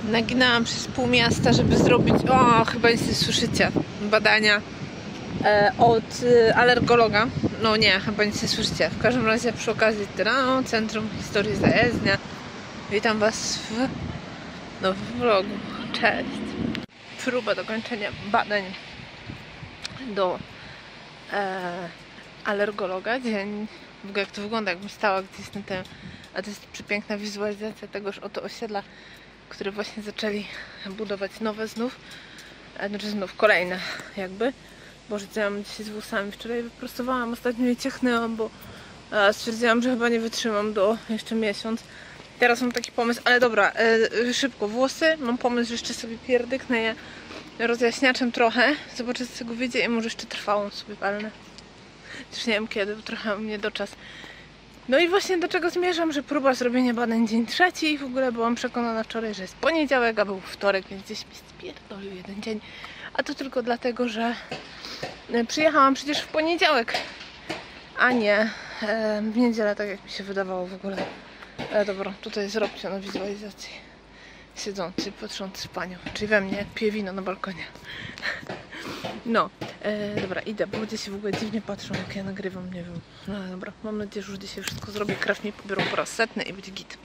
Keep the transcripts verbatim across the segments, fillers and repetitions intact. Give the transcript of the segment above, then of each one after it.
Naginałam przez pół miasta, żeby zrobić, o, chyba nic nie słyszycie, badania e, od e, alergologa. No nie, chyba nic nie słyszycie. W każdym razie przy okazji Tyrano, Centrum Historii Zajezdnia. Witam Was w, no, w vlogu. Cześć. Próba dokończenia badań do e, alergologa. Dzień, w ogóle jak to wygląda, jakbym stała gdzieś na tym, a to jest przepiękna wizualizacja tegoż oto osiedla, które właśnie zaczęli budować nowe znów, znaczy znów kolejne jakby. Boże, co ja mam dzisiaj z włosami? Wczoraj wyprostowałam, ostatnio je ciechnęłam, bo e, stwierdziłam, że chyba nie wytrzymam do jeszcze miesiąc. Teraz mam taki pomysł, ale dobra, e, szybko, włosy, mam pomysł, że jeszcze sobie pierdyknę je rozjaśniaczem trochę, zobaczę co z tego wyjdzie i może jeszcze trwałą sobie palnę. Już nie wiem kiedy, bo trochę mnie do czas. No i właśnie do czego zmierzam, że próba zrobienia badań dzień trzeci i w ogóle byłam przekonana wczoraj, że jest poniedziałek, a był wtorek, więc gdzieś mi spierdolił jeden dzień. A to tylko dlatego, że przyjechałam przecież w poniedziałek, a nie e, w niedzielę, tak jak mi się wydawało w ogóle. E, dobra, tutaj zróbcie na wizualizacji. Siedzący, patrzący panią, czyli we mnie pije wino na balkonie. No, e, dobra, idę, bo ludzie się w ogóle dziwnie patrzą, jak ja nagrywam, nie wiem. No dobra, mam nadzieję, że już dzisiaj wszystko zrobię, krew mi pobiorą po raz setny i będzie git.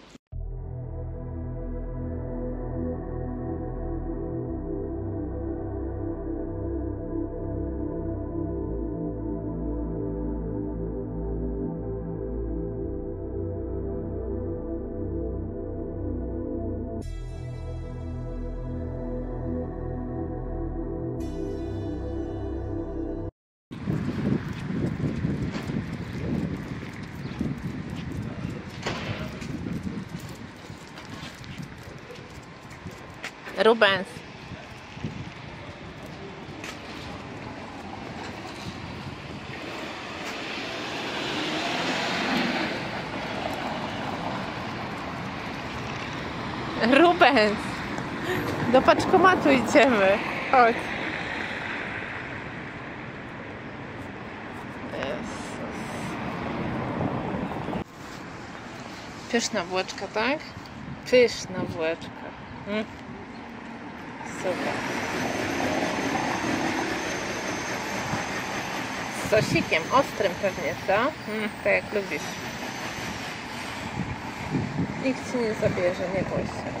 Rubens. Rubens. Do paczkomatu idziemy. Chodź. Jezus. Pyszna bułeczka, tak? Pyszna bułeczka. Hmm? Super. Z sosikiem ostrym pewnie, co? Mm, tak jak lubisz. Nikt ci nie zabierze, nie bój się.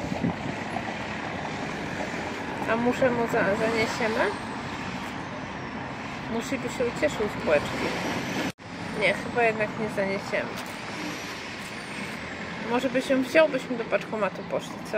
A muszę mu za zaniesiemy? Musi by się ucieszył z bułeczki. Nie, chyba jednak nie zaniesiemy. Może by się wziął, byśmy do paczkomatu poszli, co?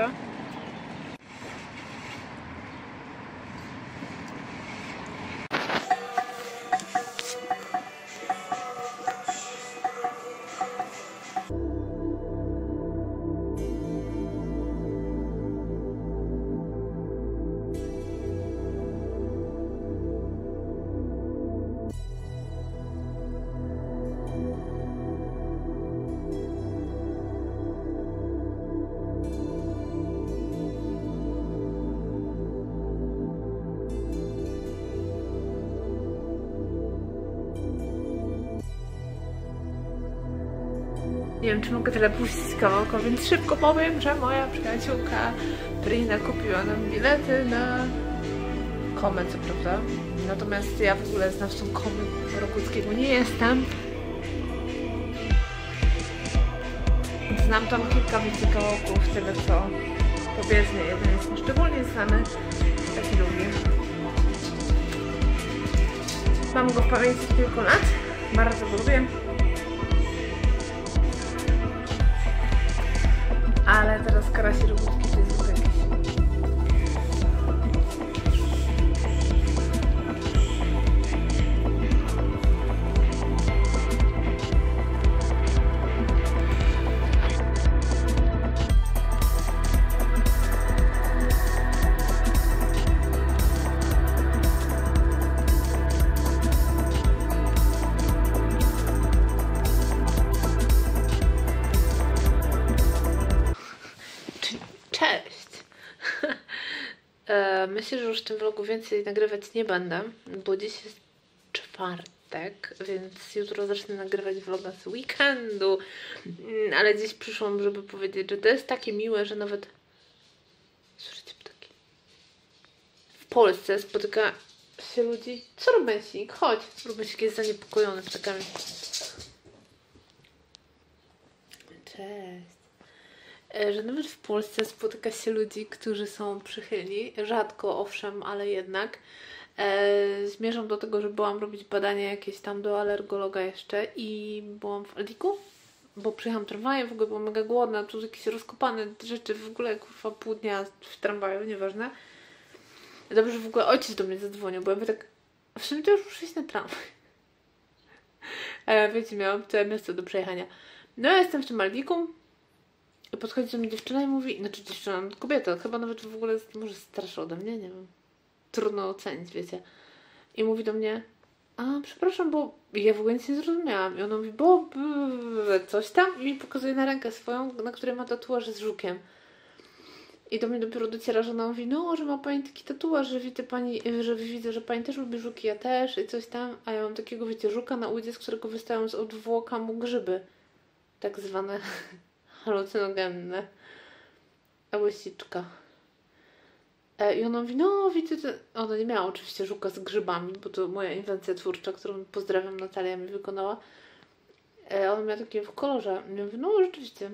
Nie wiem, czy mogę tyle puścić kawałka, więc szybko powiem, że moja przyjaciółka Prina kupiła nam bilety na Komę, co prawda. Natomiast ja w ogóle znawcą Komy Roguckiego nie jestem. Znam tam kilka wielkich kawałków, tyle co powiedzmy, jeden jest mi szczególnie znany, taki lubię. Mam go w pamięci z kilku lat, bardzo go lubię. Ale teraz Karasi Rogucki to jest jakiś. Myślę, że już w tym vlogu więcej nagrywać nie będę, bo dziś jest czwartek, więc jutro zacznę nagrywać vloga z weekendu. Ale dziś przyszłam, żeby powiedzieć, że to jest takie miłe, że nawet Słyszycie ptaki? W Polsce spotyka się ludzi... Co Rubensik? Chodź. Rubensik jest zaniepokojony ptakami. Cześć. Że nawet w Polsce spotyka się ludzi, którzy są przychylni. Rzadko, owszem, ale jednak. E, zmierzam do tego, że byłam robić badania jakieś tam do alergologa jeszcze i byłam w Aldiku, bo przyjechałam tramwajem, w ogóle byłam mega głodna, tu jakieś rozkopane rzeczy, w ogóle kurwa pół dnia w tramwaju, nieważne. Dobrze, że w ogóle ojciec do mnie zadzwonił, bo ja mówię tak, w sumie to już muszę iść na tramwaj. E, wiecie, miałam całe miasto do przejechania. No ja jestem w tym Aldiku i podchodzi do mnie dziewczyna i mówi, znaczy dziewczyna, kobieta, chyba nawet w ogóle może starsza ode mnie, nie wiem. Trudno ocenić, wiecie. I mówi do mnie, a przepraszam, bo ja w ogóle nic nie zrozumiałam. I ona mówi, bo coś tam i mi pokazuje na rękę swoją, na której ma tatuaż z żukiem. I do mnie dopiero dociera, że ona mówi, no, że ma pani taki tatuaż, że widzę pani, że widzę, że pani też lubi żuki, ja też i coś tam. A ja mam takiego, wiecie, żuka na udzie, z którego wystają z odwłoka mu grzyby. Tak zwane halucynogenne. A łysiczka. I ona mówi, no widzę, że... Ona nie miała oczywiście żuka z grzybami, bo to moja inwencja twórcza, którą pozdrawiam, Natalia mi wykonała. Ona miała takie w kolorze. I ja mówię, no rzeczywiście.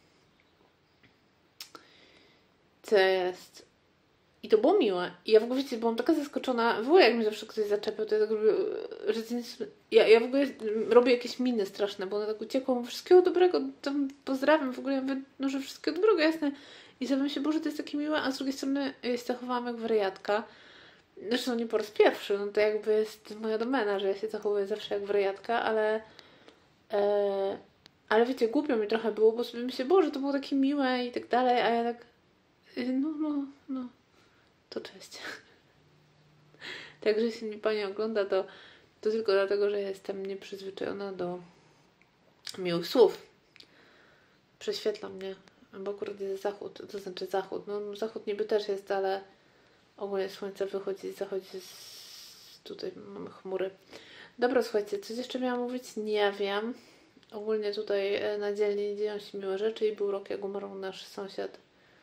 Co jest? I to było miłe. I ja w ogóle, wiecie, byłam taka zaskoczona. W ogóle jak mi zawsze ktoś zaczepiał, to ja tak robię, że ja, ja w ogóle robię jakieś miny straszne, bo ona tak uciekła, mówię, wszystkiego dobrego, tam pozdrawiam, w ogóle ja mówię, no, że wszystkiego dobrego, jasne. I sobie myślę, Boże, to jest takie miłe, a z drugiej strony ja się zachowałam jak wariatka. Zresztą nie po raz pierwszy, no to jakby jest moja domena, że ja się zachowuję zawsze jak wariatka, ale e, ale wiecie, głupio mi trochę było, bo sobie myślę, Boże, to było takie miłe i tak dalej, a ja tak no, no, no, to cześć. Także jeśli mi pani ogląda, to, to tylko dlatego, że jestem nieprzyzwyczajona do miłych słów. Prześwietla mnie. Bo akurat jest zachód, to znaczy zachód. No zachód niby też jest, ale ogólnie słońce wychodzi i zachodzi z... Tutaj mamy chmury. Dobra, słuchajcie, coś jeszcze miałam mówić? Nie wiem. Ogólnie tutaj na dzielni dzieją się miłe rzeczy i był rok, jak umarł nasz sąsiad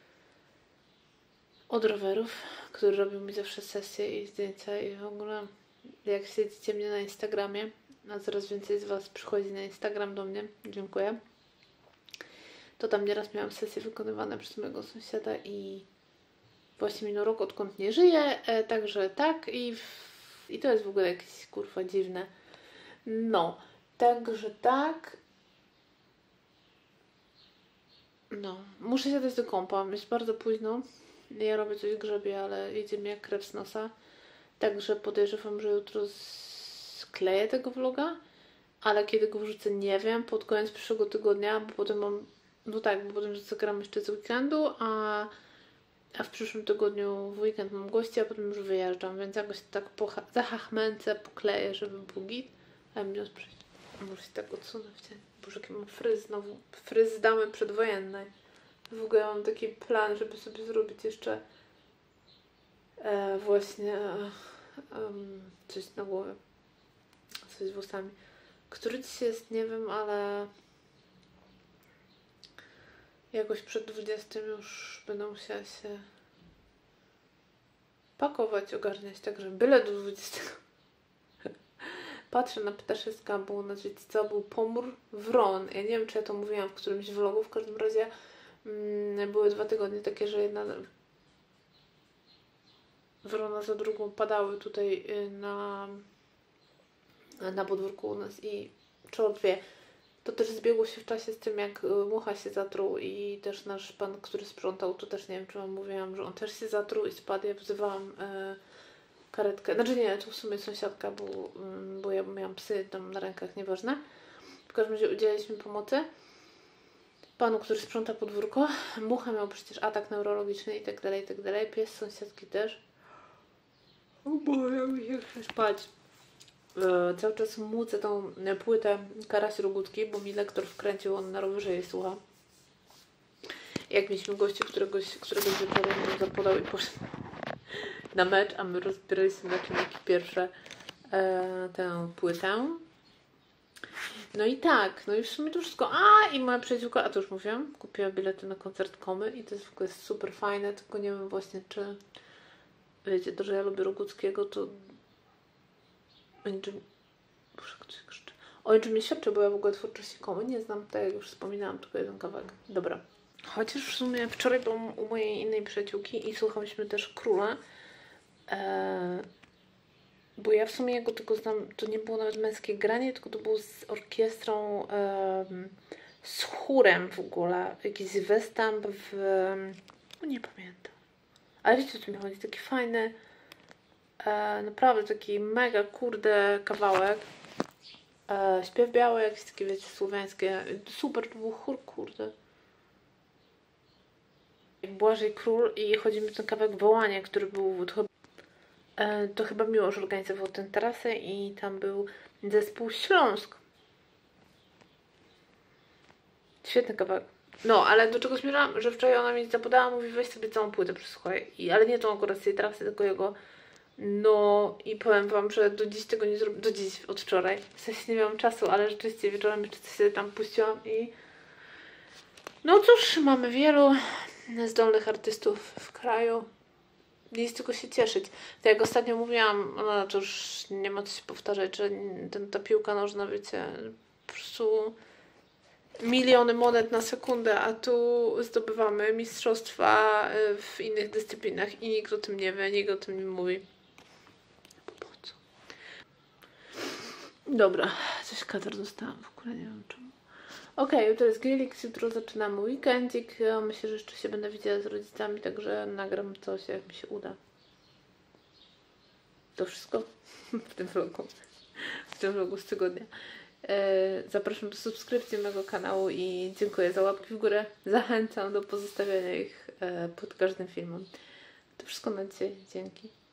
od rowerów, który robił mi zawsze sesje i zdjęcia i w ogóle jak śledzicie mnie na Instagramie, a coraz więcej z Was przychodzi na Instagram do mnie, dziękuję, to tam nieraz miałam sesje wykonywane przez mojego sąsiada i właśnie minął rok, odkąd nie żyje, e, także tak i, w, i to jest w ogóle jakieś kurwa dziwne. No, także tak. No, muszę się dać do kąpa, jest bardzo późno. Ja robię coś grzebie, ale jedzie mi jak krew z nosa. Także podejrzewam, że jutro skleję tego vloga, ale kiedy go wrzucę nie wiem, pod koniec przyszłego tygodnia, bo potem mam, no tak, bo potem zagram jeszcze z weekendu, a, a w przyszłym tygodniu w weekend mam gości, a potem już wyjeżdżam, więc jakoś tak po zachachmęcę pokleję, żeby był git. A mnie odprzyjść. Muszę się tak odsunąć. Boże, jaki mam fryz znowu. Fryz z damy przedwojennej. W ogóle ja mam taki plan, żeby sobie zrobić jeszcze e, właśnie e, um, coś na głowie. Coś z włosami. Który dzisiaj jest, nie wiem, ale jakoś przed dwudziestym już będę musiała się pakować, ogarniać, także byle do dwudziestego. Patrzę na ptaszyska, bo u nas, wiecie co, był pomór wron. Ja nie wiem, czy ja to mówiłam w którymś vlogu, w każdym razie mm, były dwa tygodnie takie, że jedna wrona za drugą padały tutaj na, na podwórku u nas i czy dwie. To też zbiegło się w czasie z tym, jak mucha się zatruł i też nasz pan, który sprzątał, to też nie wiem, czy wam mówiłam, że on też się zatruł i spadł. Ja wzywałam y, karetkę. Znaczy nie, to w sumie sąsiadka, bo, y, bo ja miałam psy tam na rękach, nieważne. W każdym razie udzieliliśmy pomocy panu, który sprząta podwórko. Mucha miał przecież atak neurologiczny i tak dalej, i tak dalej. Pies sąsiadki też. O Boże, ja mi się chce spać. E, cały czas mucę tą płytę Karaś Rogutki, bo mi lektor wkręcił, on na rowerze jej słucha. Jak mieliśmy gości, któregoś, któregoś wieczoru nam zapodał i poszedł na mecz, a my rozbieraliśmy na czynniki pierwsze e, tę płytę. No i tak, no i w sumie to wszystko. A i moja przyjaciółka, a to już mówiłam, kupiła bilety na koncert Komy i to jest w ogóle super fajne, tylko nie wiem właśnie czy wiecie, to, że ja lubię Roguckiego, to o niczym, Boże, ktoś krzyczy. O niczym nie świadczy, bo ja w ogóle twórczości Komy nie znam, tak jak już wspominałam, tylko jeden kawałek. Dobra. Chociaż w sumie wczoraj byłam u mojej innej przyjaciółki i słuchałyśmy też Króla. Eee, bo ja w sumie jego tylko znam, to nie było nawet męskie granie, tylko to było z orkiestrą, eee, z chórem w ogóle. Jakiś występ w... No nie pamiętam. Ale wiecie, o co mi chodzi? Taki fajny, e, naprawdę taki mega kurde kawałek. E, śpiew biały, jakieś takie wiecie, słowiańskie. Super, to był chór kurde. Błażej Król i chodzi mi o ten kawałek Wołanie, który był, to chyba, e, to chyba Miłosz organizował tę trasę i tam był zespół Śląsk. Świetny kawałek. No, ale do czego zmierzałam, że wczoraj ona mi zapodała, mówi weź sobie całą płytę przesłuchaj. I, ale nie tą akurat z tej trasy, tylko jego. No i powiem wam, że do dziś tego nie zrobiłam, do dziś, od wczoraj. W sensie nie miałam czasu, ale rzeczywiście wieczorem jeszcze coś sobie tam puściłam i... No cóż, mamy wielu zdolnych artystów w kraju. Jest tylko się cieszyć. Tak jak ostatnio mówiłam, no to już nie ma co się powtarzać, że ten, ta piłka nożna, wiecie, po prostu miliony monet na sekundę, a tu zdobywamy mistrzostwa w innych dyscyplinach i nikt o tym nie wie, nikt o tym nie mówi. Po co? Dobra, coś katar dostałam, w ogóle nie wiem czemu. Okej, okay, to jest Grillix, jutro zaczynamy weekendzik. Ja myślę, że jeszcze się będę widziała z rodzicami, także nagram coś, jak mi się uda. To wszystko w tym vlogu, w tym vlogu z tygodnia. Zapraszam do subskrypcji mojego kanału i dziękuję za łapki w górę. Zachęcam do pozostawiania ich pod każdym filmem. To wszystko na dzisiaj. Dzięki.